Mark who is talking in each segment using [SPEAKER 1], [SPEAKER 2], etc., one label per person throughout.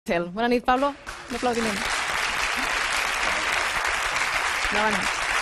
[SPEAKER 1] Bona nit, Pablo. Un aplaudiment. Endavant.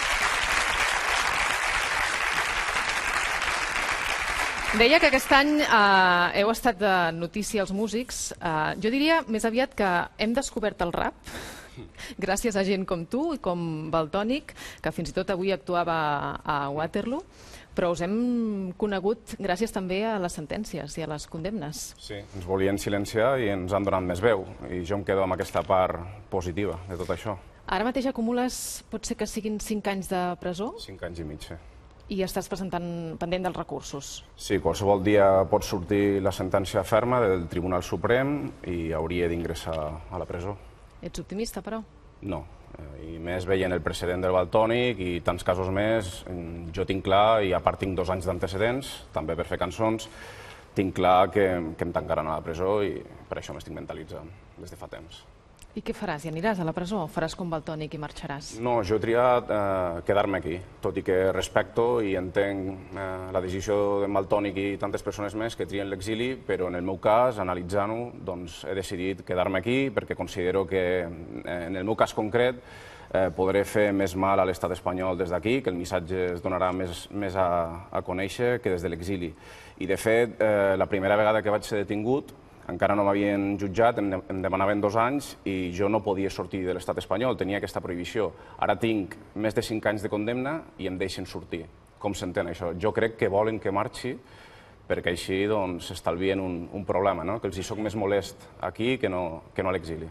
[SPEAKER 1] Deia que aquest any heu estat de notícia els músics. Jo diria més aviat que hem descobert el rap gràcies a gent com tu i com Valtònyc, que fins i tot avui actuava a Waterloo, però us hem conegut gràcies també a les sentències i a les condemnes.
[SPEAKER 2] Sí, ens volien silenciar i ens han donat més veu, i jo em quedo amb aquesta part positiva de tot això.
[SPEAKER 1] Ara mateix acumules, pot ser que siguin 5 anys de presó?
[SPEAKER 2] 5 anys i mig, sí.
[SPEAKER 1] I estàs presentant pendent dels recursos.
[SPEAKER 2] Sí, qualsevol dia pot sortir la sentència ferma del Tribunal Suprem i hauria d'ingressar a la presó.
[SPEAKER 1] Ets optimista, però?
[SPEAKER 2] No, i més veient el precedent del Valtònyc i tants casos més, jo tinc clar, i a part tinc 2 anys d'antecedents, també per fer cançons, tinc clar que em tancaran a la presó i per això m'estic mentalitzant des de fa temps.
[SPEAKER 1] I què faràs? Hi aniràs a la presó o faràs com Valtònyc i marxaràs?
[SPEAKER 2] No, jo he triat quedar-me aquí, tot i que respecto i entenc la decisió d'en Valtònyc i tantes persones més que trien l'exili, però en el meu cas, analitzant-ho, doncs he decidit quedar-me aquí perquè considero que, en el meu cas concret, podré fer més mal a l'estat espanyol des d'aquí, que el missatge es donarà més a conèixer que des de l'exili. I, de fet, la primera vegada que vaig ser detingut, encara no m'havien jutjat, em demanaven 2 anys i jo no podia sortir de l'estat espanyol, tenia aquesta prohibició. Ara tinc més de 5 anys de condemna i em deixen sortir. Com s'entén això? Jo crec que volen que marxi perquè així s'estalvien un problema, que els hi soc més molest aquí que no a l'exili.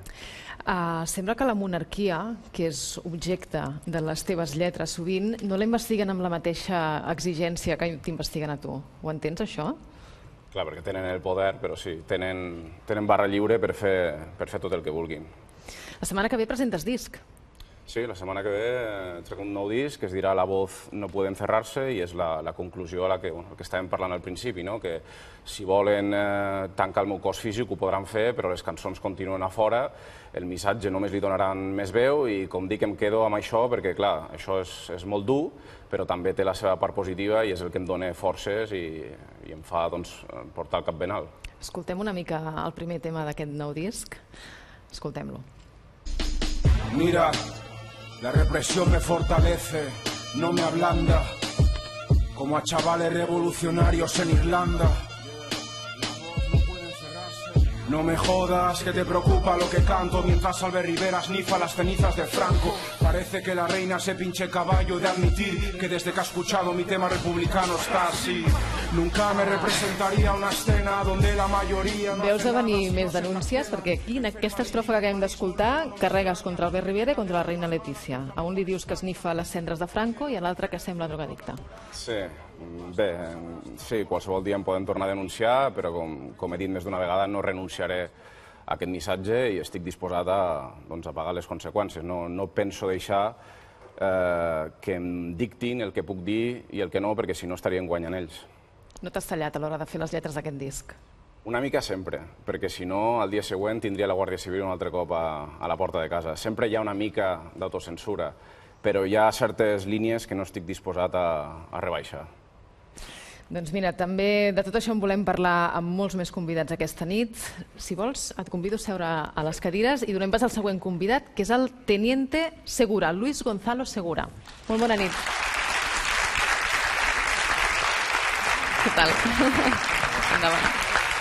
[SPEAKER 1] Sembla que la monarquia, que és objecte de les teves lletres sovint, no la investiguen amb la mateixa exigència que t'investiguen a tu. Ho entens, això?
[SPEAKER 2] Clar, perquè tenen el poder, però sí, tenen barra lliure per fer tot el que vulguin.
[SPEAKER 1] La setmana que ve presentes disc.
[SPEAKER 2] Sí, la setmana que ve trec un nou disc que es dirà La voz no puede encerrarse i és la conclusió a la que estàvem parlant al principi, que si volen tancar el meu cos físic ho podran fer, però les cançons continuen a fora, el missatge només li donaran més veu i, com dic, em quedo amb això perquè, clar, això és molt dur, però també té la seva part positiva i és el que em dona forces i em fa portar el cap ben alt.
[SPEAKER 1] Escoltem una mica el primer tema d'aquest nou disc. Escoltem-lo.
[SPEAKER 3] Mira, la represión me fortalece, no me ablanda, como a chavales revolucionarios en Irlanda. No me jodas que te preocupa lo que canto mientras Albert Rivera snifa las cenizas de Franco. Parece que la reina se pinche caballo de admitir que desde que ha escuchado mi tema republicano está así. Nunca me representaria una escena donde la majoria...
[SPEAKER 1] Veus de venir més denúncies? Perquè aquí, en aquesta estrofa que acabem d'escoltar, carregues contra Albert Rivera i contra la reina Letícia. A un li dius que esnifa les cendres de Franco i a l'altre que sembla drogadicte.
[SPEAKER 2] Sí, bé, sí, qualsevol dia em poden tornar a denunciar, però com he dit més d'una vegada, no renunciaré a aquest missatge i estic disposat a pagar les conseqüències. No penso deixar que em dictin el que puc dir i el que no, perquè si no estarien guanyant ells.
[SPEAKER 1] No t'has tallat a l'hora de fer les lletres d'aquest disc?
[SPEAKER 2] Una mica sempre, perquè si no, al dia següent tindria la Guàrdia Civil un altre cop a la porta de casa. Sempre hi ha una mica d'autocensura, però hi ha certes línies que no estic disposat a rebaixar.
[SPEAKER 1] Doncs mira, també de tot això en volem parlar amb molts més convidats aquesta nit. Si vols, et convido a seure a les cadires i donem pas al següent convidat, que és el Teniente Segura, Luis Gonzalo Segura. Molt bona nit. Què tal? Endavant.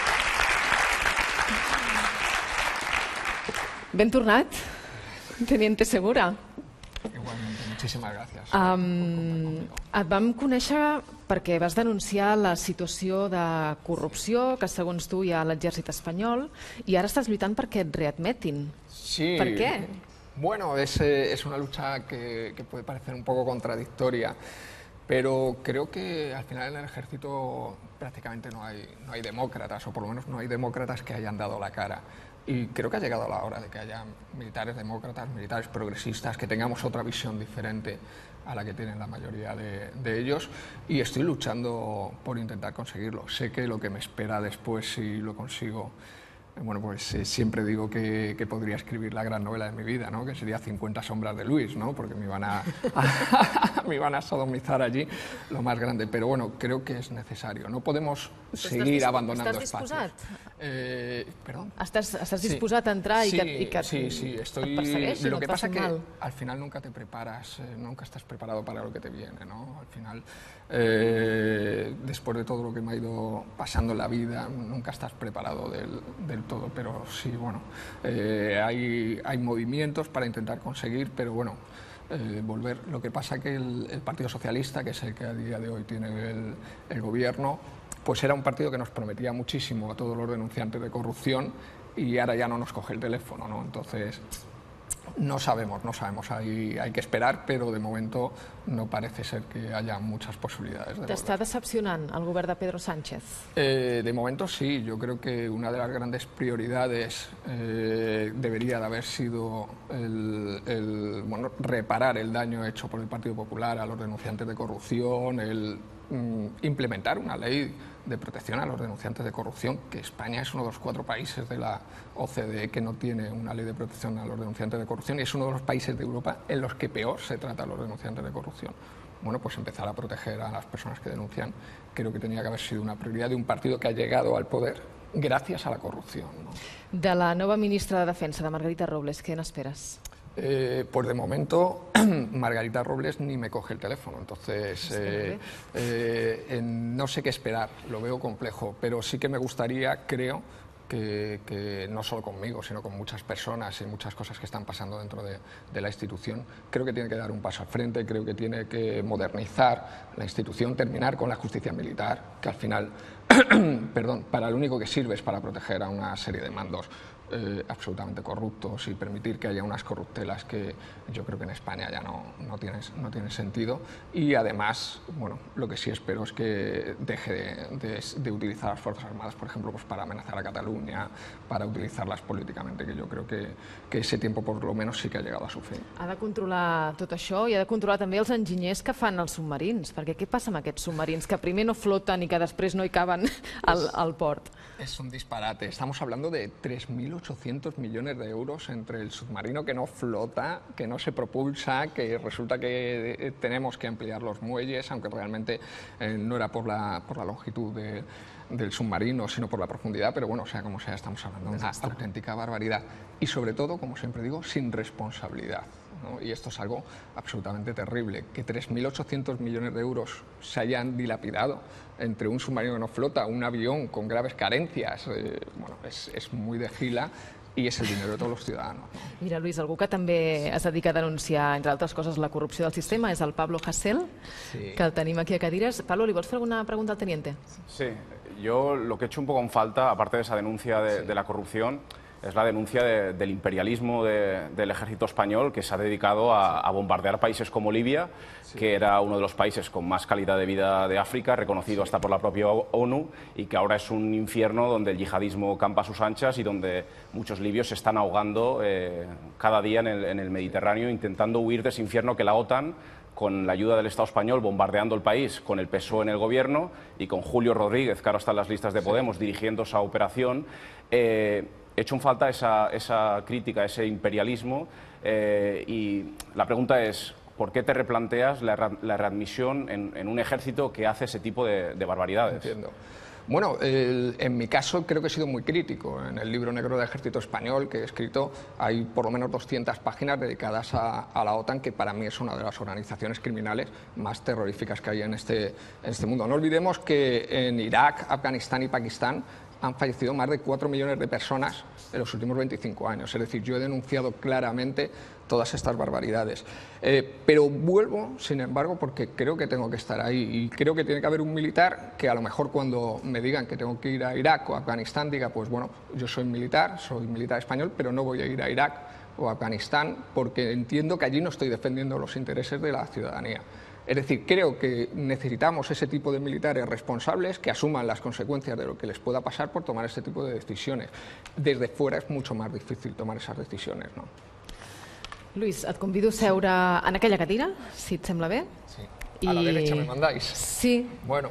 [SPEAKER 1] Ben tornat, Teniente Segura.
[SPEAKER 4] Igualmente, muchísimas gracias.
[SPEAKER 1] Et vam conèixer perquè vas denunciar la situació de corrupció que segons tu hi ha a l'exèrcit espanyol i ara estàs lluitant perquè et readmetin.
[SPEAKER 4] Sí.
[SPEAKER 1] ¿Per qué?
[SPEAKER 4] Bueno, es una lucha que puede parecer un poco contradictoria, pero creo que al final en el ejército prácticamente no hay demócratas, o por lo menos no hay demócratas que hayan dado la cara. Y creo que ha llegado la hora de que haya militares demócratas, militares progresistas, que tengamos otra visión diferente a la que tienen la mayoría de ellos, y estoy luchando por intentar conseguirlo. Sé que lo que me espera después, si lo consigo, Bueno, pues siempre digo que podría escribir la gran novela de mi vida, ¿no? Que sería 50 sombras de Luis, ¿no? Porque me iban a sodomizar allí lo más grande. Pero bueno, creo que es necesario. No podemos seguir abandonando espacios.
[SPEAKER 1] ¿Estás disposat?
[SPEAKER 4] Perdón.
[SPEAKER 1] ¿Estás disposat a entrar
[SPEAKER 4] sí,
[SPEAKER 1] i que
[SPEAKER 4] sí, estoy.
[SPEAKER 1] persegueixin,
[SPEAKER 4] Lo que pasa
[SPEAKER 1] es
[SPEAKER 4] que
[SPEAKER 1] mal?
[SPEAKER 4] al final nunca te preparas, nunca estás preparado para lo que te viene, ¿no? Al final, después de todo lo que me ha ido pasando en la vida, nunca estás preparado del todo, pero sí, bueno, hay movimientos para intentar conseguir, pero bueno, volver. Lo que pasa que el Partido Socialista, que es el que a día de hoy tiene el gobierno, pues era un partido que nos prometía muchísimo a todos los denunciantes de corrupción y ahora ya no nos coge el teléfono, ¿no? Entonces, no sabemos, hay que esperar, pero de momento no parece ser que haya muchas posibilidades.
[SPEAKER 1] T'està decepcionant el govern de Pedro Sánchez?
[SPEAKER 4] De momento sí, yo creo que una de las grandes prioridades debería de haber sido reparar el daño hecho por el Partido Popular a los denunciantes de corrupción, implementar una ley de protección a los denunciantes de corrupción, que España es uno de los 4 países de la OCDE que no tiene una ley de protección a los denunciantes de corrupción y es uno de los países de Europa en los que peor se trata a los denunciantes de corrupción. Bueno, pues empezar a proteger a las personas que denuncian creo que tenía que haber sido una prioridad de un partido que ha llegado al poder gracias a la corrupción, ¿no?
[SPEAKER 1] De la nova ministra de Defensa, de Margarita Robles, què n'esperes?
[SPEAKER 4] Pues de momento Margarita Robles ni me coge el teléfono, entonces no sé qué esperar, lo veo complejo, pero sí que me gustaría, creo, que no solo conmigo, sino con muchas personas y muchas cosas que están pasando dentro de la institución, creo que tiene que dar un paso al frente, creo que tiene que modernizar la institución, terminar con la justicia militar, que al final, perdón, para lo único que sirve es para proteger a una serie de mandos absolutamente corruptos y permitir que haya unas corruptelas que yo creo que en España ya no tienen sentido. Y además, bueno, lo que sí espero es que deje de utilizar las Fuerzas Armadas, por ejemplo, pues para amenazar a Cataluña, para utilizarlas políticamente, que yo creo que ese tiempo por lo menos sí que ha llegado a su fin.
[SPEAKER 1] Ha de controlar tot això i ha de controlar també els enginyers que fan els submarins, perquè què passa amb aquests submarins que primer no floten i que després no hi caben al port?
[SPEAKER 4] Es un disparate. Estamos hablando de 3.800 millones de euros entre el submarino que no flota, que no se propulsa, que resulta que tenemos que ampliar los muelles, aunque realmente no era por la longitud del submarino, sino por la profundidad, pero bueno, sea como sea, estamos hablando de una auténtica barbaridad. Y sobre todo, como siempre digo, sin responsabilidad, ¿no? Y esto es algo absolutamente terrible, que 3.800 millones de euros se hayan dilapidado entre un submarino que no flota, un avión con graves carencias, bueno, es muy de gila i és el dinero de tots els ciutadans.
[SPEAKER 1] Mira, Luis, algú que també es dedica a denunciar, entre altres coses, la corrupció del sistema és el Pablo Hasél, que el tenim aquí a cadires. Pablo, ¿li vols fer alguna pregunta al teniente?
[SPEAKER 2] Sí, yo lo que he hecho un poco en falta, aparte de esa denuncia de la corrupción, es la denuncia del imperialismo del ejército español que se ha dedicado a bombardear países como Libia, que era uno de los países con más calidad de vida de África, reconocido hasta por la propia ONU, y que ahora es un infierno donde el yihadismo campa a sus anchas y donde muchos libios se están ahogando cada día en el Mediterráneo intentando huir de ese infierno que la OTAN, con la ayuda del Estado español, bombardeando el país, con el PSOE en el gobierno y con Julio Rodríguez, que ahora está en las listas de Podemos, dirigiendo esa operación, he hecho en falta esa crítica, ese imperialismo, y la pregunta es, ¿por qué te replanteas la readmisión en un ejército que hace ese tipo de barbaridades?
[SPEAKER 4] Entiendo. Bueno, en mi caso creo que he sido muy crítico. En el libro negro del Ejército Español que he escrito hay por lo menos 200 páginas dedicadas a la OTAN, que para mí es una de las organizaciones criminales más terroríficas que hay en este mundo. No olvidemos que en Irak, Afganistán y Pakistán han fallecido más de 4 millones de personas en los últimos 25 años. Es decir, yo he denunciado claramente todas estas barbaridades. Pero vuelvo, sin embargo, porque creo que tengo que estar ahí y creo que tiene que haber un militar que a lo mejor cuando me digan que tengo que ir a Irak o a Afganistán diga, pues bueno, yo soy militar español, pero no voy a ir a Irak o a Afganistán porque entiendo que allí no estoy defendiendo los intereses de la ciudadanía. Es decir, creo que necesitamos ese tipo de militares responsables que asuman las consecuencias de lo que les pueda pasar por tomar este tipo de decisiones. Desde fuera es mucho más difícil tomar esas decisiones, ¿no?
[SPEAKER 1] Luis, et convido a seure en aquella cadira, si et sembla bé.
[SPEAKER 4] Sí. A la derecha me mandáis.
[SPEAKER 1] Sí.
[SPEAKER 4] Bueno.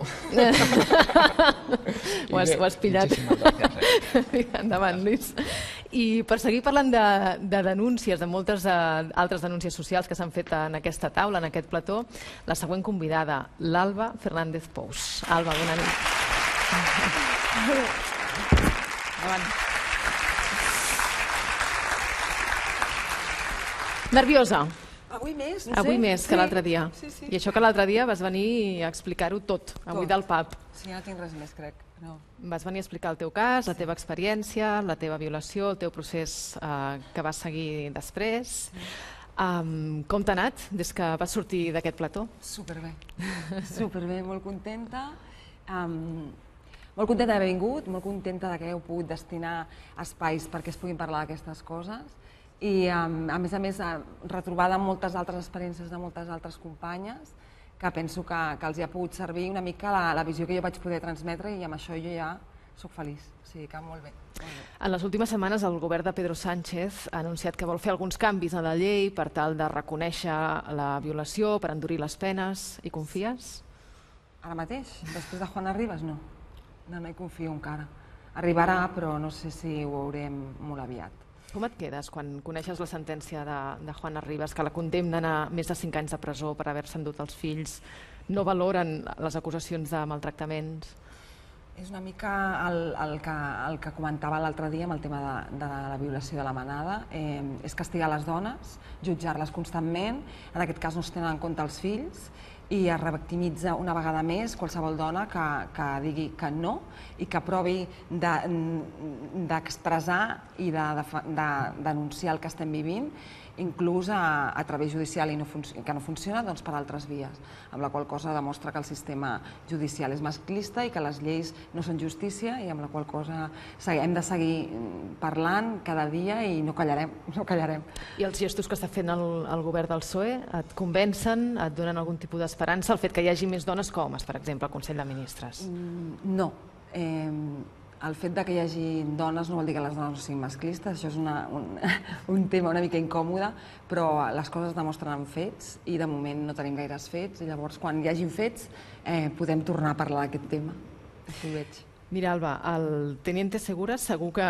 [SPEAKER 1] Ho has pillat.
[SPEAKER 4] Muchísimas gracias.
[SPEAKER 1] Endavant, Lluís. I per seguir parlant de denúncies, de moltes altres denúncies socials que s'han fet en aquesta taula, en aquest plató, la següent convidada, l'Alba Fernández Pous. Alba, bona nit. Endavant. Nerviosa?
[SPEAKER 5] Avui més, no sé.
[SPEAKER 1] Avui més que l'altre dia.
[SPEAKER 5] Sí.
[SPEAKER 1] I això que l'altre dia vas venir a explicar-ho tot, avui del pub.
[SPEAKER 5] Sí, no tinc res més, crec. No.
[SPEAKER 1] Vas venir a explicar el teu cas, la teva experiència, la teva violació, el teu procés que vas seguir després. Com t'ha anat des que vas sortir d'aquest plató?
[SPEAKER 5] Superbé. Superbé, molt contenta. Molt contenta d'haver vingut, molt contenta que heu pogut destinar espais perquè es puguin parlar d'aquestes coses. I, a més, retrobada amb moltes altres experiències de moltes altres companyes que penso que els hi ha pogut servir una mica la visió que jo vaig poder transmetre i amb això jo ja soc feliç. O sigui que molt bé.
[SPEAKER 1] En les últimes setmanes el govern de Pedro Sánchez ha anunciat que vol fer alguns canvis a la llei per tal de reconèixer la violació, per endurir les penes. Hi confies?
[SPEAKER 5] Ara mateix? Després de Juana Rivas, no. No hi confio encara. Arribarà, però no sé si ho veurem molt aviat.
[SPEAKER 1] Com et quedes quan coneixes la sentència de Juana Rivas, que la condemnen a més de 5 anys de presó per haver-se endut els fills? No valoren les acusacions de maltractaments?
[SPEAKER 5] És una mica el que comentava l'altre dia amb el tema de la violació de la manada. És castigar les dones, jutjar-les constantment, en aquest cas no es tenen en compte els fills, i es revictimitza una vegada més qualsevol dona que digui que no i que provi d'expressar i de denunciar el que estem vivint, inclús a través judicial i que no funciona, doncs per altres vies, amb la qual cosa demostra que el sistema judicial és masclista i que les lleis no són justícia i amb la qual cosa hem de seguir parlant cada dia i no callarem, no callarem.
[SPEAKER 1] I els gestos que està fent el govern del PSOE et convencen, et donen algun tipus d'esperança, el fet que hi hagi més dones que homes, per exemple, al Consell de Ministres?
[SPEAKER 5] No. El fet que hi hagi dones no vol dir que les dones no siguin masclistes, això és un tema una mica incòmode, però les coses es demostren amb fets i de moment no tenim gaires fets i llavors quan hi hagin fets podem tornar a parlar d'aquest tema. Així ho veig.
[SPEAKER 1] Mira, Alba, el Teniente Segura segur que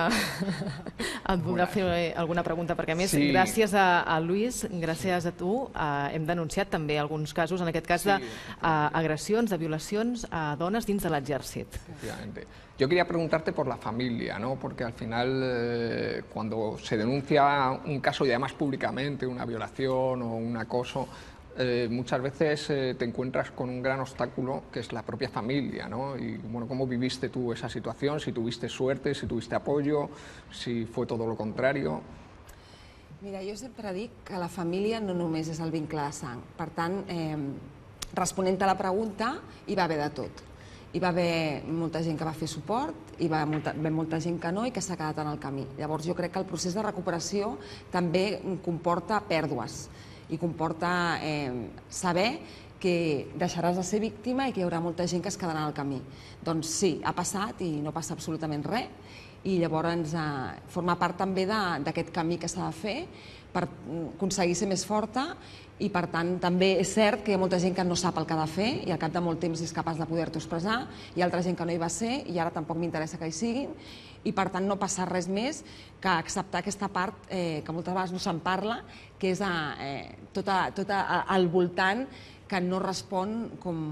[SPEAKER 1] et voldrà fer alguna pregunta, perquè a més, gràcies a Lluís, gràcies a tu, hem denunciat també alguns casos, en aquest cas d'agressions, de violacions a dones dins de l'exèrcit.
[SPEAKER 4] Efectivamente. Yo quería preguntarte por la familia, ¿no? Porque al final cuando se denuncia un caso y además públicamente, una violación o un acoso, muchas veces te encuentras con un gran obstáculo que es la propia familia, ¿no? Y bueno, ¿cómo viviste tú esa situación? Si tuviste suerte, si tuviste apoyo, si fue todo lo contrario.
[SPEAKER 5] Mira, jo sempre dic que la família no només és el vincle de sang. Per tant, responent a la pregunta, hi va haver de tot. Hi va haver molta gent que va fer suport, hi va haver molta gent que no i que s'ha quedat en el camí. Llavors jo crec que el procés de recuperació també comporta pèrdues i comporta saber que deixaràs de ser víctima i que hi haurà molta gent que es quedarà en el camí. Doncs sí, ha passat i no passa absolutament res i llavors forma part també d'aquest camí que s'ha de fer per aconseguir ser més forta i per tant també és cert que hi ha molta gent que no sap el que ha de fer i al cap de molt temps és capaç de poder-t'ho expressar, hi ha altra gent que no hi va ser i ara tampoc m'interessa que hi siguin i per tant no passa res més que acceptar aquesta part que moltes vegades no se'n parla, que és tot al voltant que no respon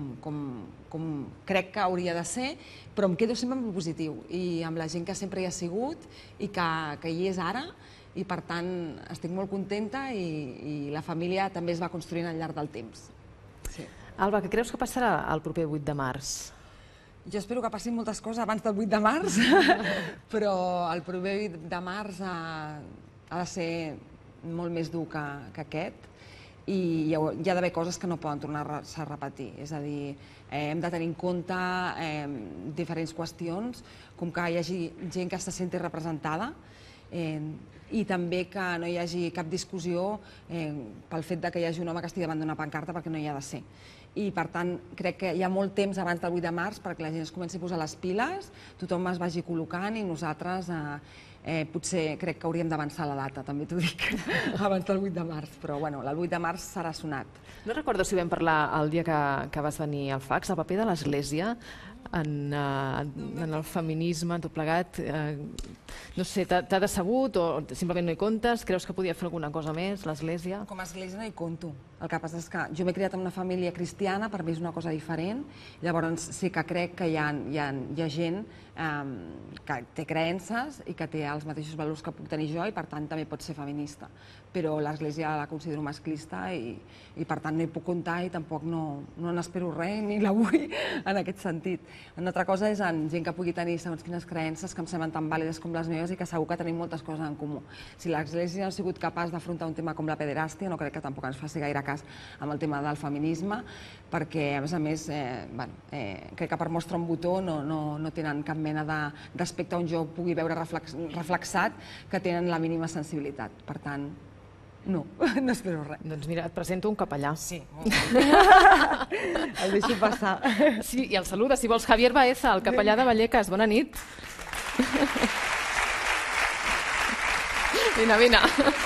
[SPEAKER 5] com crec que hauria de ser, però em quedo sempre amb el positiu i amb la gent que sempre hi ha sigut i que hi és ara i per tant estic molt contenta i la família també es va construint al llarg del temps.
[SPEAKER 1] Alba, què creus que passarà el proper 8 de març?
[SPEAKER 5] Jo espero que passin moltes coses abans del 8 de març, però el proper 8 de març ha de ser molt més dur que aquest i hi ha d'haver coses que no poden tornar-se a repetir. És a dir, hem de tenir en compte diferents qüestions, com que hi hagi gent que se senti representada i també que no hi hagi cap discussió pel fet que hi hagi un home que estigui davant d'una pancarta perquè no hi ha de ser. I per tant crec que hi ha molt temps abans del 8 de març perquè la gent es comenci a posar les piles, tothom es vagi col·locant i nosaltres Potser crec que hauríem d'avançar la data, també t'ho dic, abans del 8 de març, però bueno, el 8 de març serà sonat.
[SPEAKER 1] No recordo si vam parlar el dia que vas venir al Fax, el paper de l'Església en el feminisme, en tot plegat. No sé, t'ha decebut o simplement no hi comptes? Creus que podia fer alguna cosa més, l'Església?
[SPEAKER 5] Com a església no hi compto. El que passa és que jo m'he criat en una família cristiana, per mi és una cosa diferent, llavors sí que crec que hi ha gent que té creences i que té els mateixos valors que puc tenir jo i per tant també pot ser feminista. Però l'església la considero masclista i per tant no hi puc comptar i tampoc no n'espero res ni la vull en aquest sentit. Una altra cosa és en gent que pugui tenir segons quines creences que em semblen tan vàlides com les meves i que segur que tenim moltes coses en comú. Si l'església no ha sigut capaç d'afrontar un tema com la pederàstia, no crec que tampoc ens faci gaire cas amb el tema del feminisme, perquè a més crec que per mostrar un botó no tenen cap mena d'aspecte on jo pugui veure reflexat que tenen la mínima sensibilitat. Per tant, no espero res.
[SPEAKER 1] Doncs mira, et presento un capellà.
[SPEAKER 5] Sí, molt bé. El deixo passar.
[SPEAKER 1] Sí, i el saluda, si vols, Javier Baeza, el capellà de Vallecas. Bona nit. Vine.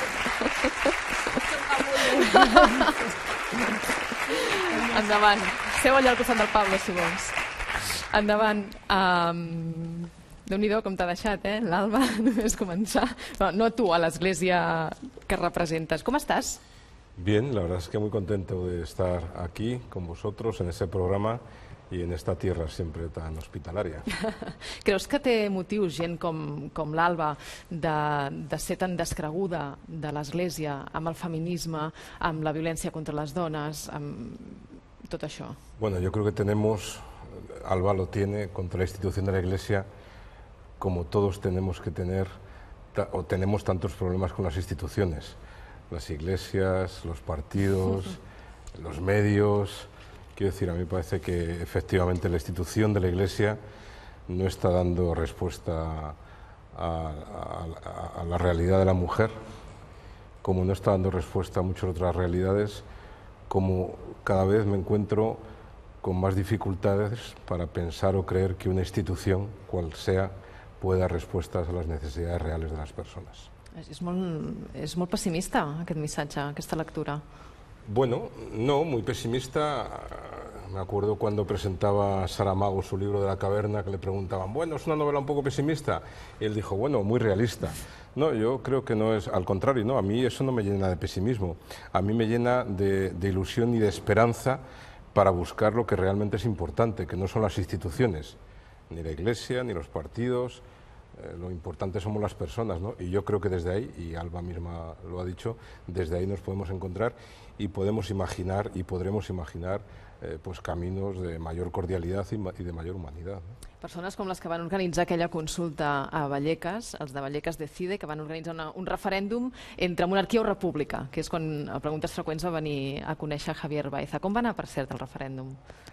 [SPEAKER 1] Endavant. Seu allà al costat del Pablo, si vols. Endavant. Déu-n'hi-do com t'ha deixat, l'Alba, només començar. No tu, a l'església que representes. ¿Cómo estás?
[SPEAKER 6] Bien, la verdad es que muy contento de estar aquí con vosotros en este programa y en esta tierra siempre tan hospitalaria.
[SPEAKER 1] Creus que té motius gent com l'Alba de ser tan descreguda de l'Església amb el feminisme, amb la violència contra les dones, amb tot això?
[SPEAKER 6] Bueno, yo creo que tenemos, Alba lo tiene, contra la institución de la Iglesia, como todos tenemos que tener, o tenemos tantos problemas con las instituciones, las iglesias, los partidos, los medios. Quiero decir, a mí me parece que efectivamente la institución de la Iglesia no está dando respuesta a la realidad de la mujer, como no está dando respuesta a muchas otras realidades, como cada vez me encuentro con más dificultades para pensar o creer que una institución, cual sea, puede dar respuestas a las necesidades reales de las personas.
[SPEAKER 1] És molt pessimista aquest missatge, aquesta lectura.
[SPEAKER 6] Bueno, no, muy pesimista. Me acuerdo cuando presentaba Saramago su libro de la caverna, que le preguntaban, bueno, es una novela un poco pesimista. Y él dijo, bueno, muy realista. No, yo creo que no es, al contrario, no, a mí eso no me llena de pesimismo. A mí me llena de ilusión y de esperanza para buscar lo que realmente es importante, que no son las instituciones, ni la Iglesia, ni los partidos. Lo importante somos las personas, ¿no? Y yo creo que desde ahí, y Alba misma lo ha dicho, desde ahí nos podemos encontrar y podemos imaginar y podremos imaginar pues caminos de mayor cordialidad y de mayor humanidad, ¿no?
[SPEAKER 1] Persones com les que van organitzar aquella consulta a Vallecas, els de Vallecas Decide, que van organitzar un referèndum entre monarquia o república, que és quan a Preguntes Freqüents va venir a conèixer Javier Baeza. Com va anar, per cert, el referèndum?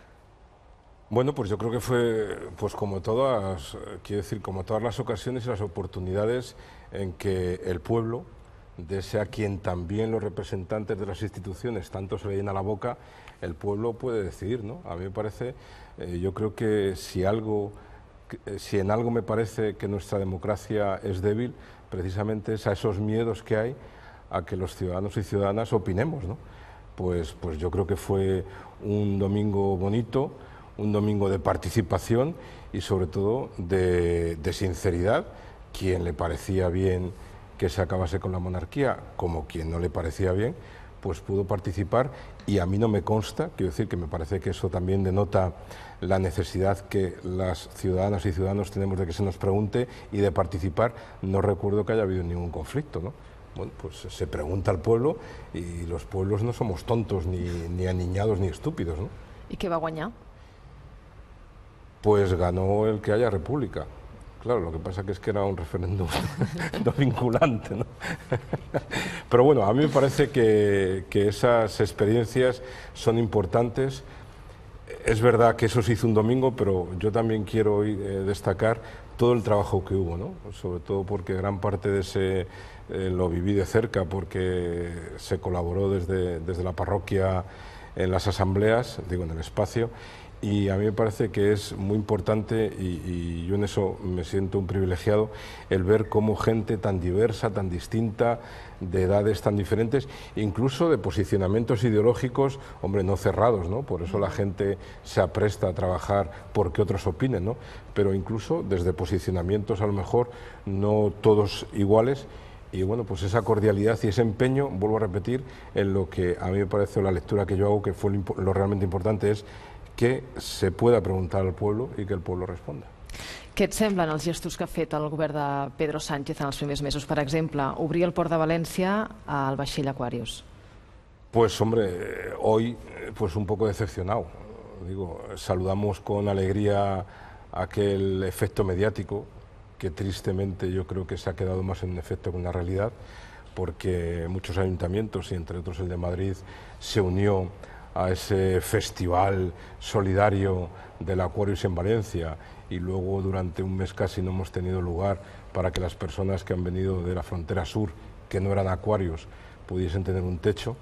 [SPEAKER 6] Bueno, pues yo creo que fue, pues como todas, quiero decir, como todas las ocasiones y las oportunidades en que el pueblo, sea quien también los representantes de las instituciones tanto se le llena la boca, el pueblo puede decidir, ¿no? A mí me parece, yo creo que si en algo me parece que nuestra democracia es débil, precisamente es a esos miedos que hay a que los ciudadanos y ciudadanas opinemos, ¿no? Pues yo creo que fue un domingo bonito, un domingo de participación y sobre todo de sinceridad. Quien le parecía bien que se acabase con la monarquía, como quien no le parecía bien, pues pudo participar, y a mí no me consta, quiero decir que me parece que eso también denota la necesidad que las ciudadanas y ciudadanos tenemos de que se nos pregunte y de participar. No recuerdo que haya habido ningún conflicto, ¿no? Bueno, pues se pregunta al pueblo y los pueblos no somos tontos, ni aniñados, ni estúpidos, ¿no?
[SPEAKER 1] I què va guanyar?
[SPEAKER 6] Pues ganó el que haya república. Claro, lo que pasa que es que era un referéndum no vinculante, ¿no? Pero bueno, a mí me parece que esas experiencias son importantes. Es verdad que eso se hizo un domingo, pero yo también quiero destacar todo el trabajo que hubo, ¿no? Sobre todo porque gran parte de ese lo viví de cerca, porque se colaboró desde la parroquia en las asambleas, digo, en el espacio, Y a mí me parece que es muy importante, y yo en eso me siento un privilegiado, el ver cómo gente tan diversa, tan distinta, de edades tan diferentes, incluso de posicionamientos ideológicos, hombre, no cerrados, ¿no? Por eso la gente se apresta a trabajar porque otros opinen, ¿no? Pero incluso desde posicionamientos a lo mejor no todos iguales. Y bueno, pues esa cordialidad y ese empeño, vuelvo a repetir, en lo que a mí me parece la lectura que yo hago, que fue lo realmente importante, es que se pueda preguntar al pueblo y que el pueblo responda.
[SPEAKER 1] Què et semblen els gestos que ha fet el govern de Pedro Sánchez en els primers mesos? Per exemple, obrir el port de València al vaixell Aquarius.
[SPEAKER 6] Pues hombre, hoy pues un poco decepcionado. Digo, saludamos con alegría aquel efecto mediático que tristemente yo creo que se ha quedado más en un efecto que una realidad, porque muchos ayuntamientos, y entre otros el de Madrid, se unió a ese festival solidario del Aquarius en Valencia, y luego durante un mes casi no hemos tenido lugar para que las personas que han venido de la frontera sur, que no eran acuarios, pudiesen tener un techo.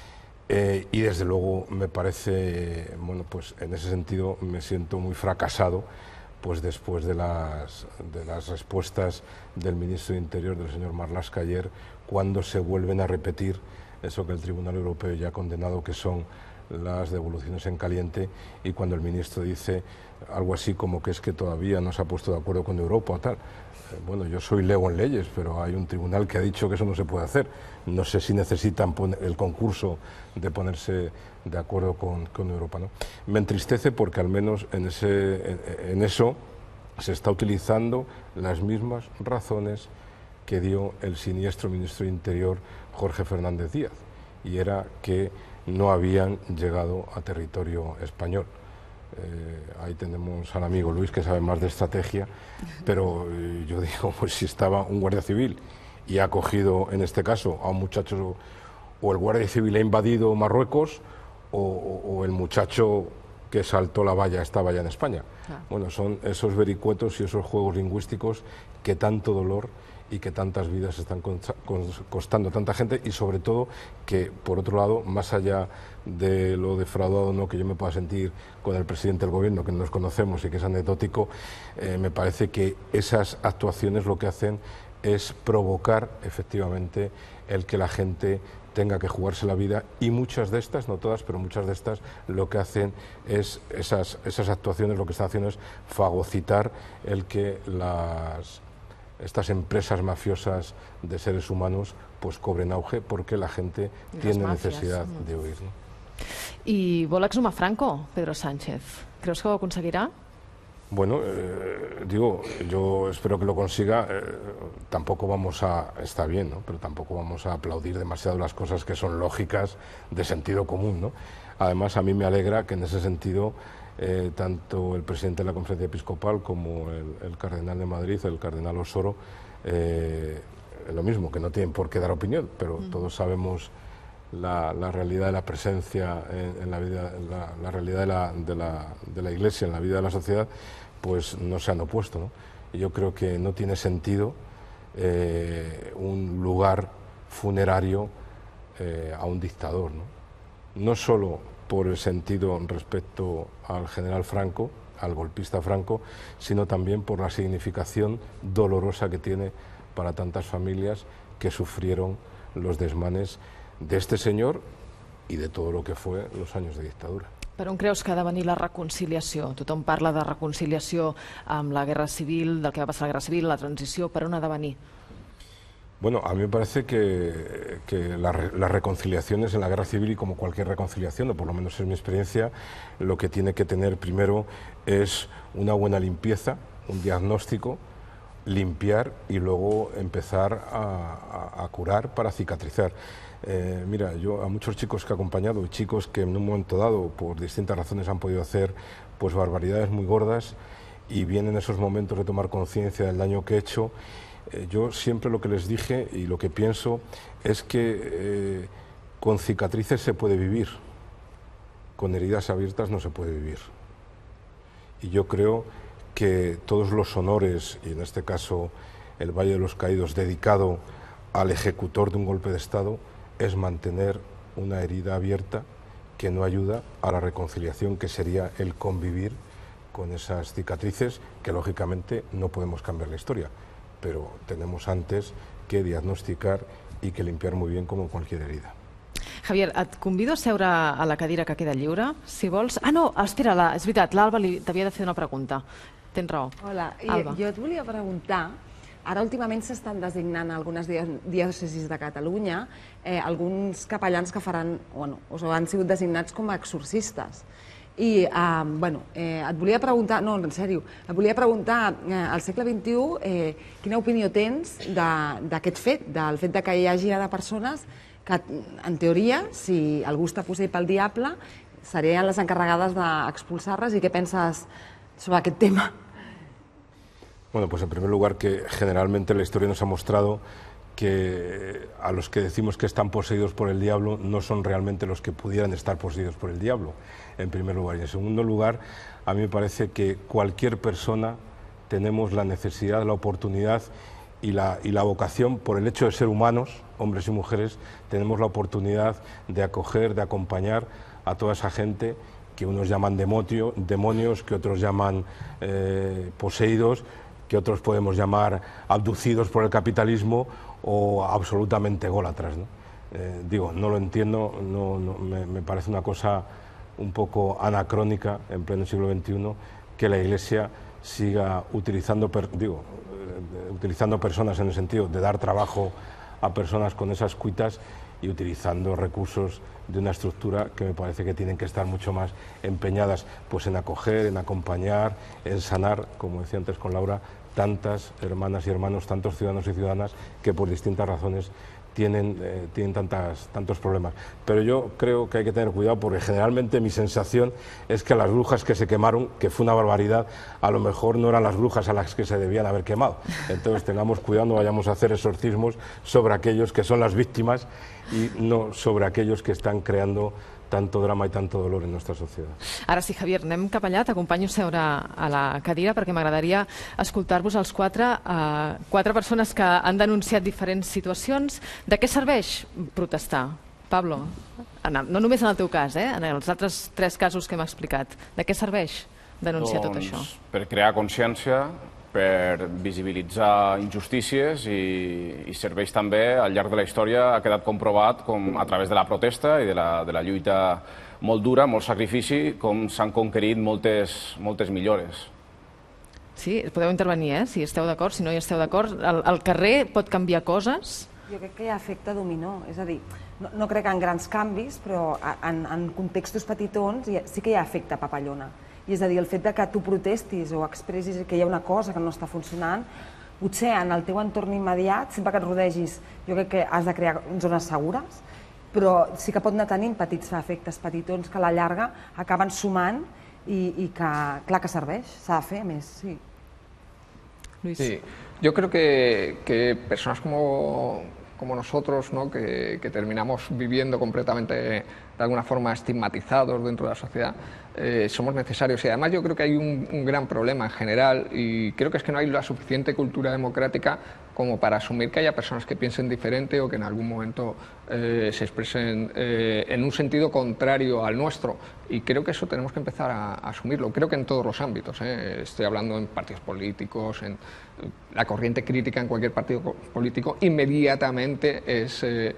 [SPEAKER 6] Y desde luego me parece, bueno, pues en ese sentido me siento muy fracasado, pues después de las respuestas del ministro de Interior, del señor Marlaska, ayer, cuando se vuelven a repetir eso que el Tribunal Europeo ya ha condenado, que son las devoluciones en caliente, y cuando el ministro dice algo así como que es que todavía no se ha puesto de acuerdo con Europa o tal. Bueno, yo soy lego en leyes, pero hay un tribunal que ha dicho que eso no se puede hacer. No sé si necesitan el concurso de ponerse de acuerdo con Europa, ¿no? Me entristece porque al menos en eso se está utilizando las mismas razones que dio el siniestro ministro de Interior Jorge Fernández Díaz, y era que no habían llegado a territorio español. Ahí tenemos al amigo Luis, que sabe más de estrategia, pero yo digo, pues si estaba un guardia civil y ha cogido, en este caso, a un muchacho, o el guardia civil ha invadido Marruecos, o el muchacho que saltó la valla estaba ya en España. Bueno, son esos vericuetos y esos juegos lingüísticos que tanto dolor y que tantas vidas están costando a tanta gente, y sobre todo que, por otro lado, más allá de lo defraudado no que yo me pueda sentir con el presidente del gobierno, que nos conocemos y que es anecdótico, me parece que esas actuaciones lo que hacen es provocar efectivamente el que la gente tenga que jugarse la vida, y muchas de estas, no todas, pero muchas de estas, lo que hacen es, esas actuaciones lo que están haciendo es fagocitar el que estas empresas mafiosas de seres humanos pues cobren auge, porque la gente tiene necesidad de huir, ¿no?
[SPEAKER 1] I vol exhumar Franco, Pedro Sánchez. Creus que ho aconseguirà?
[SPEAKER 6] Bueno, digo, yo espero que lo consiga. Tampoco vamos a, está bien, ¿no?, pero tampoco vamos a aplaudir demasiado las cosas que son lógicas, de sentido común, ¿no? Además, a mí me alegra que en ese sentido tanto el presidente de la Conferencia Episcopal como el cardenal de Madrid, el cardenal Osoro, lo mismo, que no tienen por qué dar opinión, pero todos sabemos la realidad de la presencia en la vida, la realidad de la Iglesia en la vida de la sociedad, pues no se han opuesto, ¿no? Y yo creo que no tiene sentido un lugar funerario a un dictador, ¿no? No solo por el sentido respecto al general Franco, al golpista Franco, sino también por la significación dolorosa que tiene para tantas familias que sufrieron los desmanes de este señor y de todo lo que fue los años de dictadura.
[SPEAKER 1] Per on creus que ha de venir la reconciliació? Tothom parla de reconciliació amb la guerra civil, del que va passar a la guerra civil, la transició. Per on ha de venir?
[SPEAKER 6] Bueno, a mí me parece que las reconciliaciones en la guerra civil, y como cualquier reconciliación, o por lo menos es mi experiencia, lo que tiene que tener primero es una buena limpieza, un diagnóstico, limpiar y luego empezar a curar para cicatrizar. Mira, yo a muchos chicos que he acompañado, y chicos que en un momento dado, por distintas razones, han podido hacer pues barbaridades muy gordas, y vienen esos momentos de tomar conciencia del daño que he hecho. Yo siempre lo que les dije y lo que pienso es que con cicatrices se puede vivir, con heridas abiertas no se puede vivir. Y yo creo que todos los honores, y en este caso el Valle de los Caídos dedicado al ejecutor de un golpe de Estado, es mantener una herida abierta que no ayuda a la reconciliación, que sería el convivir con esas cicatrices, que lógicamente no podemos cambiar la historia, pero tenemos antes que diagnosticar i que limpiar muy bien com cualquier herida.
[SPEAKER 1] Javier, et convido a seure a la cadira que queda lliure, si vols. Ah, no, espera, és veritat, l'Alba t'havia de fer una pregunta. Tens raó.
[SPEAKER 5] Hola,
[SPEAKER 1] Alba.
[SPEAKER 5] jo et volia preguntar, ara últimament s'estan designant a algunes diòcesis de Catalunya alguns capellans que faran, o han sigut designats com a exorcistes. I, et volia preguntar, no, en sèrio, et volia preguntar al segle XXI quina opinió tens d'aquest fet, del fet que hi hagi ara persones que, en teoria, si algú està posseït pel diable, serien les encarregades d'expulsar-les, i què penses sobre aquest tema?
[SPEAKER 6] Bueno, pues en primer lugar que generalmente la historia nos ha mostrado que a los que decimos que están poseídos por el diablo no son realmente los que pudieran estar poseídos por el diablo, en primer lugar. Y en segundo lugar, a mí me parece que cualquier persona tenemos la necesidad, la oportunidad y la vocación, por el hecho de ser humanos, hombres y mujeres, tenemos la oportunidad de acoger, de acompañar a toda esa gente que unos llaman demonios, que otros llaman poseídos, que otros podemos llamar abducidos por el capitalismo o absolutamente ególatras, ¿no? No lo entiendo, me parece una cosa un poco anacrónica en pleno siglo XXI que la Iglesia siga utilizando personas en el sentido de dar trabajo a personas con esas cuitas y utilizando recursos de una estructura que me parece que tienen que estar mucho más empeñadas pues en acoger, en acompañar, en sanar, como decía antes con Laura, tantas hermanas y hermanos, tantos ciudadanos y ciudadanas que por distintas razones tienen tantos problemas. Pero yo creo que hay que tener cuidado porque generalmente mi sensación es que las brujas que se quemaron, que fue una barbaridad, a lo mejor no eran las brujas a las que se debían haber quemado. Entonces tengamos cuidado, no vayamos a hacer exorcismos sobre aquellos que son las víctimas y no sobre aquellos que están creando tanto drama i tanto dolor en nostra societat.
[SPEAKER 1] Ara sí, Javier, anem cap allà, t'acompanyo a seure a la cadira perquè m'agradaria escoltar-vos els quatre persones que han denunciat diferents situacions. De què serveix protestar? Pablo, no només en el teu cas, en els altres 3 casos que hem explicat. De què serveix denunciar tot això?
[SPEAKER 2] Per crear consciència, per visibilitzar injustícies i serveix també, al llarg de la història, ha quedat comprovat com a través de la protesta i de la lluita molt dura, molt sacrifici, com s'han conquerit moltes millores.
[SPEAKER 1] Sí, podeu intervenir, si esteu d'acord, si no hi esteu d'acord. El carrer pot canviar coses?
[SPEAKER 5] Jo crec que hi ha efecte dominó, és a dir, no crec en grans canvis, però en contextos petitons sí que hi ha efecte papallona. I és a dir, el fet que tu protestis o expressis que hi ha una cosa que no està funcionant, potser en el teu entorn immediat, sempre que et rodegis, jo crec que has de crear zones segures, però sí que pot anar tenint petits efectes petitons que a la llarga acaben sumant i que, clar, que serveix, s'ha de fer, a més, sí.
[SPEAKER 1] Luis.
[SPEAKER 4] Sí, yo creo que personas como nosotros, ¿no? que terminamos viviendo completamente de alguna forma estigmatizados dentro de la sociedad, somos necesarios. Y además yo creo que hay un gran problema en general y creo que es que no hay la suficiente cultura democrática como para asumir que haya personas que piensen diferente o que en algún momento se expresen en un sentido contrario al nuestro. Y creo que eso tenemos que empezar a asumirlo. Creo que en todos los ámbitos. Estoy hablando en partidos políticos, en la corriente crítica en cualquier partido político, inmediatamente es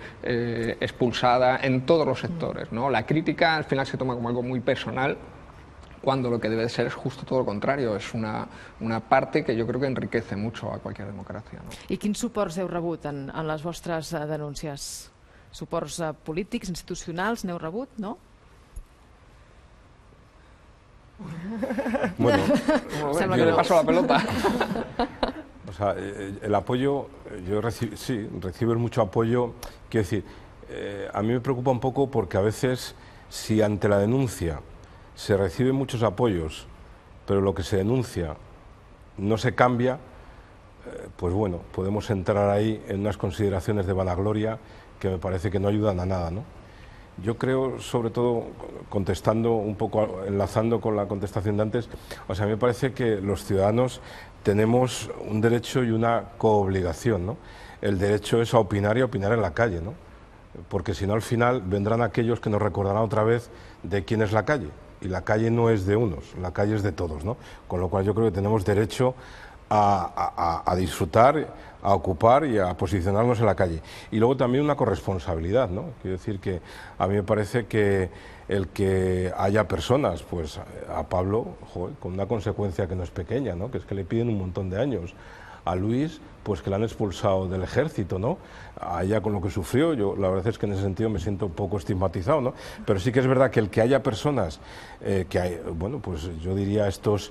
[SPEAKER 4] expulsada en todos los sectores, ¿no? La crítica al final se toma como algo muy personal, cuando lo que debe de ser es justo todo lo contrario, és una parte que jo crec que enriquece mucho a cualquier democràcia. No?
[SPEAKER 1] I quins suports heu rebut en les vostres denúncies? Suports polítics, institucionals, n'heu rebut, no?
[SPEAKER 6] Bueno,
[SPEAKER 4] yo le paso la pelota.
[SPEAKER 6] O sea, el apoyo, sí, recibes mucho apoyo, quiero decir, a mí me preocupa un poco porque a veces, si ante la denuncia se reciben muchos apoyos, pero lo que se denuncia no se cambia, pues bueno, podemos entrar ahí en unas consideraciones de vanagloria que me parece que no ayudan a nada, ¿no? Yo creo, sobre todo, contestando un poco, enlazando con la contestación de antes, o sea, a mí me parece que los ciudadanos tenemos un derecho y una coobligación, ¿no? El derecho es a opinar y a opinar en la calle, ¿no? porque si no al final vendrán aquellos que nos recordarán otra vez de quién es la calle, y la calle no es de unos, la calle es de todos, ¿no? Con lo cual yo creo que tenemos derecho a disfrutar, a ocupar y a posicionarnos en la calle. Y luego también una corresponsabilidad, ¿no? Quiero decir que a mí me parece que el que haya personas, pues a Pablo, joder, con una consecuencia que no es pequeña, ¿no? Que es que le piden un montón de años. A Luis, pues que la han expulsado del ejército, ¿no? A ella con lo que sufrió, yo la verdad es que en ese sentido me siento un poco estigmatizado, ¿no? Pero sí que es verdad que el que haya personas que hay, bueno, pues yo diría estos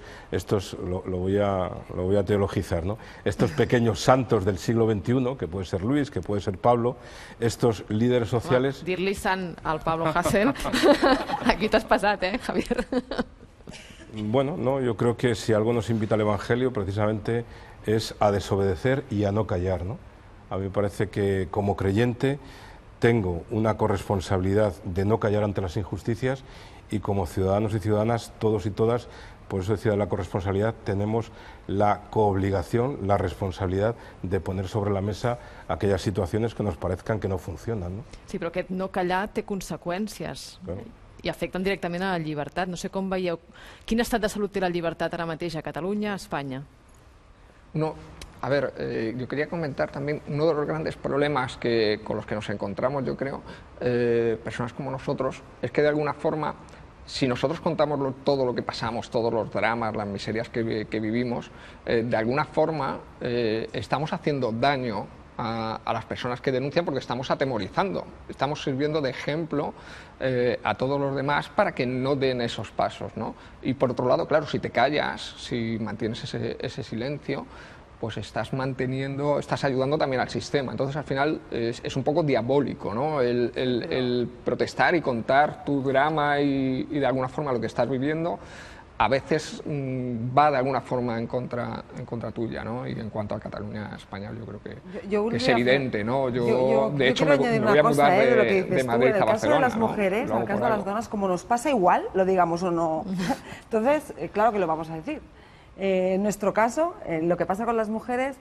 [SPEAKER 6] lo voy a teologizar, ¿no? Estos pequeños santos del siglo XXI, que puede ser Luis, que puede ser Pablo, estos líderes sociales...
[SPEAKER 1] Dir-li sant al Pablo Hasél, aquí t'has passat, Javier?
[SPEAKER 6] Bueno, no, yo creo que si algo nos invita al Evangelio, precisamente es a desobedecer y a no callar, ¿no? A mí me parece que como creyente tengo una corresponsabilidad de no callar ante las injusticias, y como ciudadanos y ciudadanas, todos y todas, por eso decía la corresponsabilidad, tenemos la coobligación, la responsabilidad de poner sobre la mesa aquellas situaciones que nos parezcan que no funcionan, ¿no?
[SPEAKER 1] Sí, però aquest no callar té conseqüències. Claro. I afecten directament a la llibertat. No sé com veieu... Quin estat de salut té la llibertat ara mateix a Catalunya, a Espanya?
[SPEAKER 4] No, a ver, yo quería comentar también uno de los grandes problemas con los que nos encontramos, yo creo, personas como nosotros, es que de alguna forma, si nosotros contamos todo lo que pasamos, todos los dramas, las miserias que vivimos, de alguna forma estamos haciendo daño a las personas que denuncian, porque estamos atemorizando, estamos sirviendo de ejemplo a todos los demás para que no den esos pasos, ¿no? Y por otro lado, claro, si te callas, si mantienes ese silencio, pues estás ayudando también al sistema. Entonces al final es un poco diabólico, ¿no? El protestar y contar tu drama y de alguna forma lo que estás viviendo, a veces va de alguna forma en contra tuya, ¿no? Y en cuanto a Cataluña español, yo creo que es evidente, ¿no? De hecho, me voy a mudar de Madrid a Barcelona.
[SPEAKER 7] En el caso de las mujeres, en el caso de las donas, como nos pasa igual, lo digamos o no. Entonces, claro que lo vamos a decir. En nuestro caso, lo que pasa con las mujeres,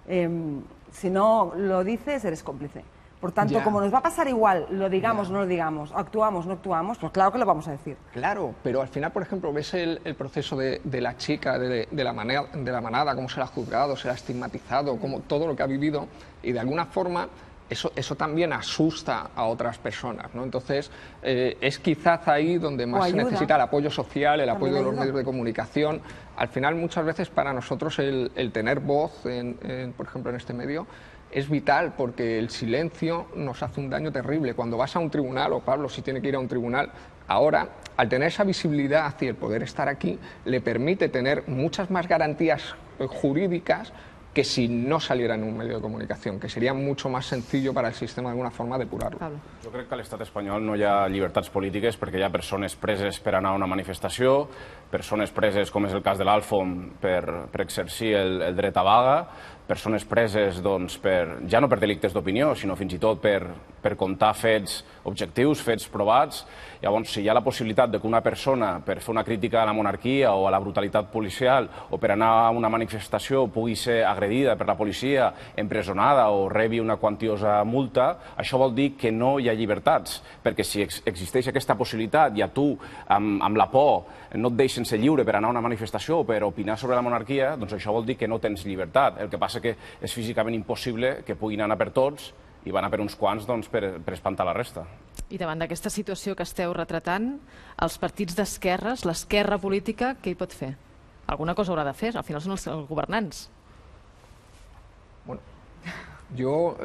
[SPEAKER 7] si no lo dices, eres cómplice. Por tanto, como nos va a pasar igual, lo digamos o no lo digamos, actuamos o no actuamos, pues claro que lo vamos a decir.
[SPEAKER 4] Claro, pero al final, por ejemplo, ves el proceso de la chica, de la manada, cómo se la ha juzgado, se la ha estigmatizado, todo lo que ha vivido, y de alguna forma eso también asusta a otras personas, ¿no? Entonces, es quizás ahí donde más se necesita el apoyo social, el apoyo de los medios de comunicación. Al final, muchas veces para nosotros el tener voz, por ejemplo, en este medio, es vital, porque el silencio nos hace un daño terrible. Cuando vas a un tribunal, o Pablo si tiene que ir a un tribunal, ahora, al tener esa visibilidad y el poder estar aquí, le permite tener muchas más garantías jurídicas que si no saliera en un medio de comunicación, que sería mucho más sencillo para el sistema de alguna forma depurar-ho.
[SPEAKER 2] Jo crec que a l'estat espanyol no hi ha llibertats polítiques perquè hi ha persones preses per anar a una manifestació, persones preses, com és el cas de l'Alfom, per exercir el dret a vaga, persones preses doncs, ja no per delictes d'opinió, sinó fins i tot per contar fets objectius, fets provats. Llavors, si hi ha la possibilitat que una persona, per fer una crítica a la monarquia o a la brutalitat policial o per anar a una manifestació, pugui ser agredida per la policia, empresonada o rebi una quantiosa multa, això vol dir que no hi ha llibertats, perquè si existeix aquesta possibilitat i a tu, amb la por, no et deixen ser lliure per anar a una manifestació o per opinar sobre la monarquia, doncs això vol dir que no tens llibertat. El que passa que és físicament impossible que puguin anar per tots i van anar per uns quants per espantar la resta.
[SPEAKER 1] I davant d'aquesta situació que esteu retratant, els partits d'esquerres, l'esquerra política, què hi pot fer? Alguna cosa haurà de fer, al final són els governants.
[SPEAKER 4] Bueno, yo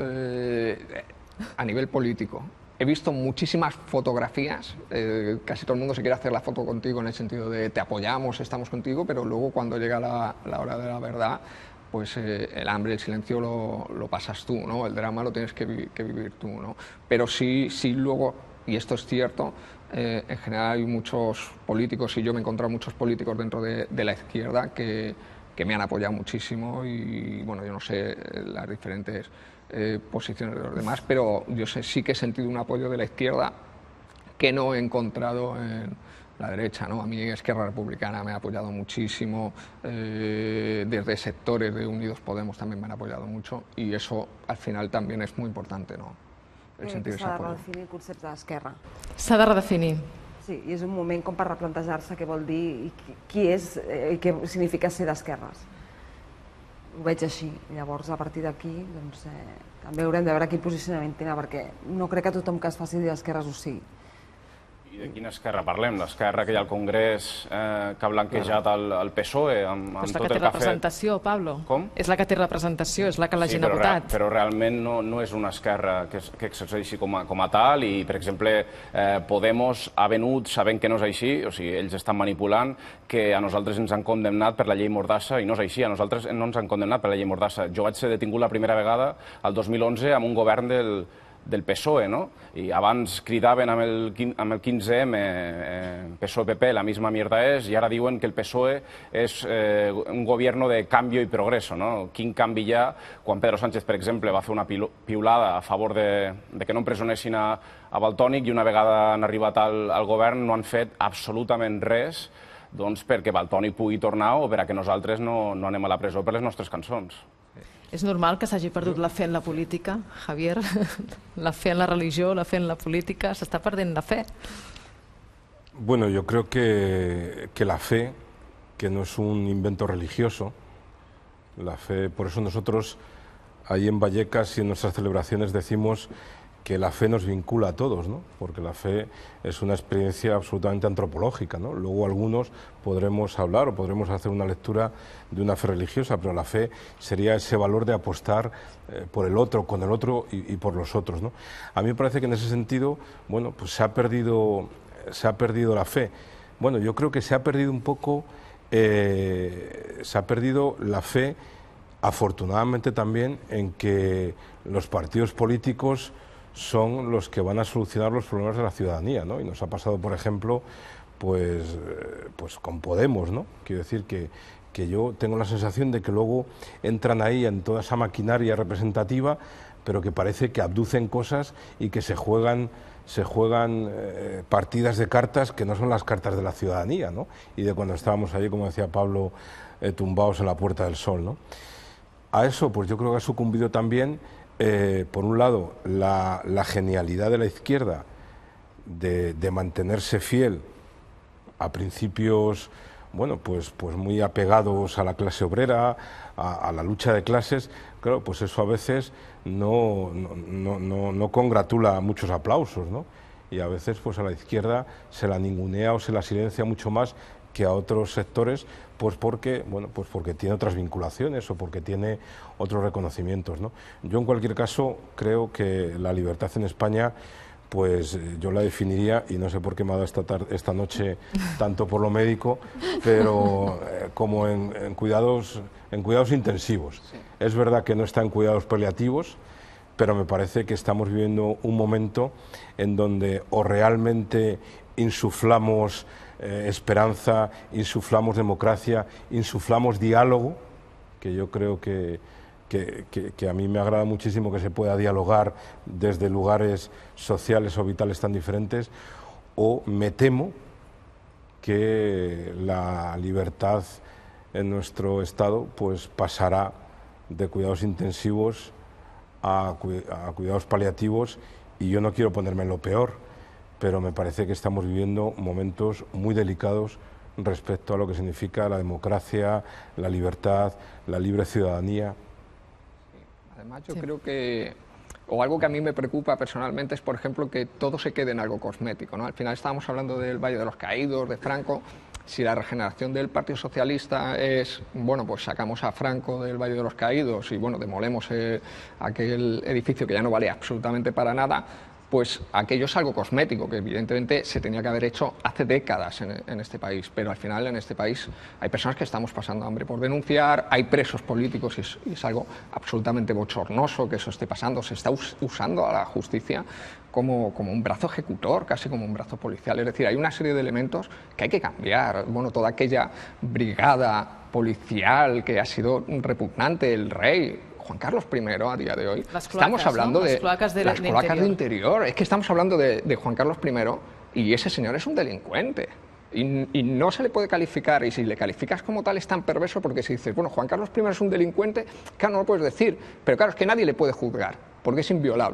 [SPEAKER 4] a nivel político he visto muchísimas fotografías, casi todo el mundo se quiere hacer la foto contigo en el sentido de te apoyamos, estamos contigo, pero luego cuando llega la hora de la verdad, pues el hambre, el silencio lo pasas tú, ¿no? El drama lo tienes que vivir tú, ¿no? Pero sí luego, y esto es cierto, en general hay muchos políticos, y yo me he encontrado muchos políticos dentro de la izquierda que me han apoyado muchísimo, y bueno, yo no sé las diferentes posiciones de los demás, pero yo sí que he sentido un apoyo de la izquierda que no he encontrado en la derecha, ¿no? A mí Esquerra Republicana me ha apoyado muchísimo, desde sectores de Unidos Podemos también me han apoyado mucho, y eso al final también es muy importante, ¿no? el sentido de ese
[SPEAKER 7] S'ha de
[SPEAKER 4] apoyo.
[SPEAKER 7] redefinir el concepte d'esquerra.
[SPEAKER 1] S'ha de redefinir.
[SPEAKER 7] Sí, i és un moment com per replantejar-se què vol dir i qui és i què significa ser d'esquerres. Ho veig així. Llavors, a partir d'aquí, doncs, també haurem de veure quin posicionament té, perquè no crec que tothom que es faci d'esquerres ho sigui.
[SPEAKER 2] I de quina esquerra parlem? L'esquerra que hi ha al Congrés que ha blanquejat el PSOE amb
[SPEAKER 1] És la
[SPEAKER 2] tot
[SPEAKER 1] que té
[SPEAKER 2] el que ha fet?
[SPEAKER 1] representació, Pablo.
[SPEAKER 2] Com?
[SPEAKER 1] És la que té representació, és la que la gent ha
[SPEAKER 2] però,
[SPEAKER 1] votat.
[SPEAKER 2] però realment no és una esquerra que exerceixi com a tal i, per exemple, Podemos ha venut sabent que no és així, o sigui, ells estan manipulant, que a nosaltres ens han condemnat per la llei Mordassa i no és així, a nosaltres no ens han condemnat per la llei Mordassa. Jo vaig ser detingut la primera vegada el 2011 amb un govern del PSOE, no? I abans cridaven amb el 15M PSOE-PP, la misma mierda és, i ara diuen que el PSOE és un govern de canvi i progreso, no? Quin canvi hi ha quan Pedro Sánchez, per exemple, va fer una piulada a favor de que no empresonessin a Valtònyc i una vegada han arribat al govern no han fet absolutament res doncs, perquè Valtònyc pugui tornar o per a que nosaltres no anem a la presó per les nostres cançons.
[SPEAKER 1] És normal que s'hagi perdut la fe en la política, Javier? La fe en la religió, la fe en la política, s'està perdent la fe.
[SPEAKER 6] Bueno, yo creo que la fe, que no es un invento religioso, la fe, por eso nosotros ahí en Vallecas y en nuestras celebraciones decimos que la fe nos vincula a todos, ¿no? Porque la fe es una experiencia absolutamente antropológica, ¿no? Luego algunos podremos hablar o podremos hacer una lectura de una fe religiosa, pero la fe sería ese valor de apostar por el otro, con el otro y por los otros, ¿no? A mí me parece que en ese sentido, bueno, pues se ha perdido la fe. Bueno, yo creo que se ha perdido un poco, se ha perdido la fe, afortunadamente también, en que los partidos políticos son los que van a solucionar los problemas de la ciudadanía, ¿no? Y nos ha pasado, por ejemplo, pues con Podemos, ¿no? Quiero decir que yo tengo la sensación de que luego entran ahí en toda esa maquinaria representativa, pero que parece que abducen cosas y que se juegan partidas de cartas que no son las cartas de la ciudadanía, ¿no? Y de cuando estábamos allí, como decía Pablo, tumbados en la Puerta del Sol, ¿no? A eso, pues yo creo que ha sucumbido también, por un lado, la genialidad de la izquierda de mantenerse fiel a principios, bueno, pues muy apegados a la clase obrera, a la lucha de clases. Claro, pues eso a veces no congratula muchos aplausos, ¿no? Y a veces pues a la izquierda se la ningunea o se la silencia mucho más que a otros sectores, pues porque tiene otras vinculaciones o porque tiene otros reconocimientos, ¿no? Yo en cualquier caso creo que la libertad en España, pues yo la definiría, y no sé por qué me ha dado esta noche tanto por lo médico, pero como en cuidados intensivos. Sí. Es verdad que no está en cuidados paliativos, pero me parece que estamos viviendo un momento en donde o realmente insuflamos esperanza, insuflamos democracia, insuflamos diálogo, que yo creo que a mí me agrada muchísimo que se pueda dialogar desde lugares sociales o vitales tan diferentes, o me temo que la libertad en nuestro Estado pues pasará de cuidados intensivos a cuidados paliativos, y yo no quiero ponerme en lo peor, pero me parece que estamos viviendo momentos muy delicados respecto a lo que significa la democracia, la libertad, la libre ciudadanía.
[SPEAKER 4] Además, yo creo que, o algo que a mí me preocupa personalmente es, por ejemplo, que todo se quede en algo cosmético, ¿no? Al final estábamos hablando del Valle de los Caídos, de Franco. Si la regeneración del Partido Socialista es, bueno, pues sacamos a Franco del Valle de los Caídos y, bueno, demolemos aquel edificio que ya no vale absolutamente para nada, pues aquello es algo cosmético, que evidentemente se tenía que haber hecho hace décadas en este país, pero al final en este país hay personas que estamos pasando hambre por denunciar, hay presos políticos y es algo absolutamente bochornoso que eso esté pasando, se está usando a la justicia como un brazo ejecutor, casi como un brazo policial, es decir, hay una serie de elementos que hay que cambiar, bueno, toda aquella brigada policial que ha sido repugnante, el rey, Juan Carlos I a día de hoy.
[SPEAKER 1] Las cloacas,
[SPEAKER 4] estamos hablando, ¿no?,
[SPEAKER 1] de las
[SPEAKER 4] cloacas de interior. Es que estamos hablando de Juan Carlos I y ese señor es un delincuente. Y no se le puede calificar, y si le calificas como tal es tan perverso, porque si dices, bueno, Juan Carlos I es un delincuente, claro, no lo puedes decir, pero claro, es que nadie le puede juzgar, porque es inviolable.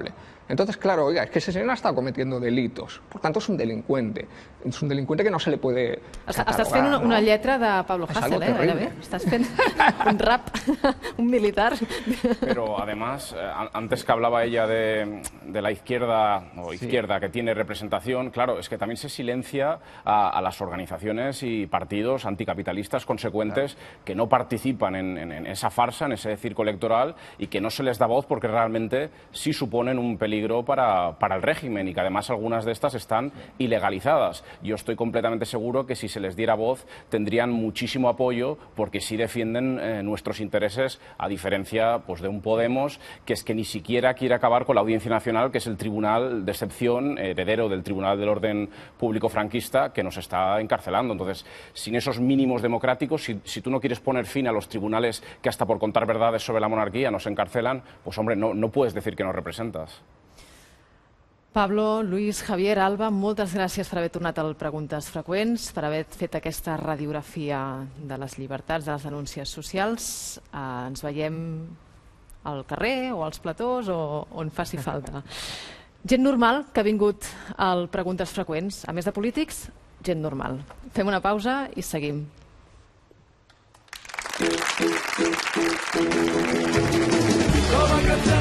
[SPEAKER 4] Entonces, claro, oiga, es que ese señor ha estado cometiendo delitos, por tanto es un delincuente que no se le puede
[SPEAKER 1] Estàs fent una lletra de Pablo Hasél, gairebé. Estàs fent un rap, un militar.
[SPEAKER 2] Pero además, antes que hablaba ella de la izquierda que tiene representación, claro, es que también se silencia a las organizaciones y partidos anticapitalistas consecuentes que no participan en esa farsa, en ese circo electoral y que no se les da voz porque realmente sí suponen un peligro para el régimen y que además algunas de estas están ilegalizadas. Yo estoy completamente seguro que si se les diera voz tendrían muchísimo apoyo porque sí defienden nuestros intereses, a diferencia pues, de un Podemos que es que ni siquiera quiere acabar con la Audiencia Nacional, que es el tribunal de excepción, heredero del Tribunal del Orden Público franquista, que nos está encarcelando. Entonces, sin esos mínimos democráticos, si tú no quieres poner fin a los tribunales que hasta por contar verdades sobre la monarquía nos encarcelan, pues hombre, no puedes decir que nos representas.
[SPEAKER 1] Pablo, Luis, Javier, Alba, moltes gràcies per haver tornat al Preguntes Freqüents, per haver fet aquesta radiografia de les llibertats, de les denúncies socials. Ens veiem al carrer o als platós o on faci falta. Gent normal que ha vingut al Preguntes Freqüents. A més de polítics, gent normal. Fem una pausa i seguim.
[SPEAKER 8] Com a